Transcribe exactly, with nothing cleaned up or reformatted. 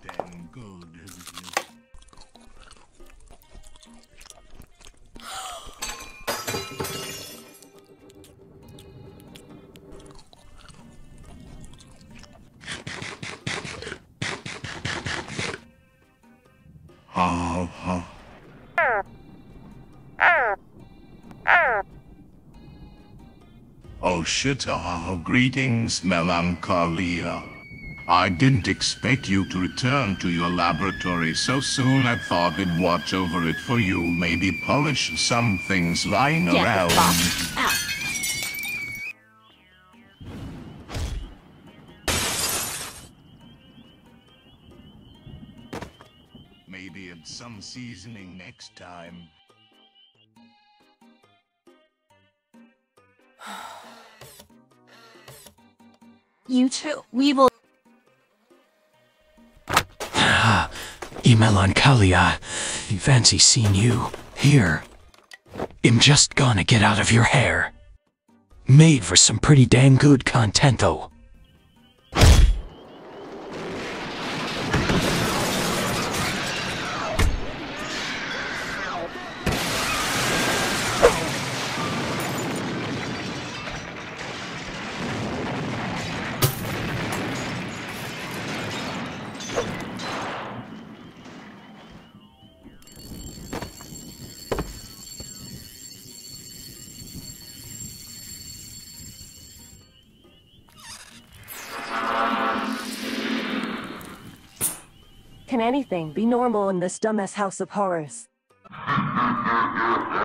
damn good. Ha ha. Oh shit, oh, greetings, Melancholia. I didn't expect you to return to your laboratory so soon. I thought I'd watch over it for you, maybe polish some things lying Get around. the fuck out. Maybe add some seasoning next time. You two, we will. Ah, Melancholia, fancy seeing you here. I'm just gonna get out of your hair. Made for some pretty damn good content though. Can anything be normal in this dumbass house of horrors?